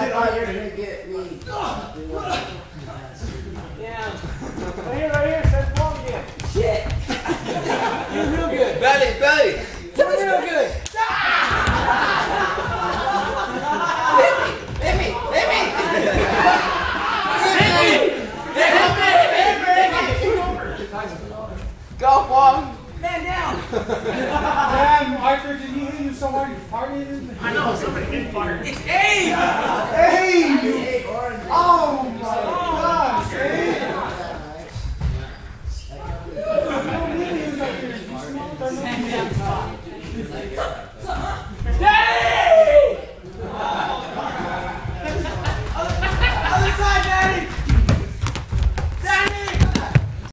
thought you were going to get me. Yeah. Right here, set ball again. Shit. You're real good. Belly. You're real good. Hit me. Go, Wong. Man down. Damn, Arthur, did he hit you so hard you farted? I know, somebody did fart. It's eight. Hey! Oh my gosh! Hey! You don't need to use like this. You smell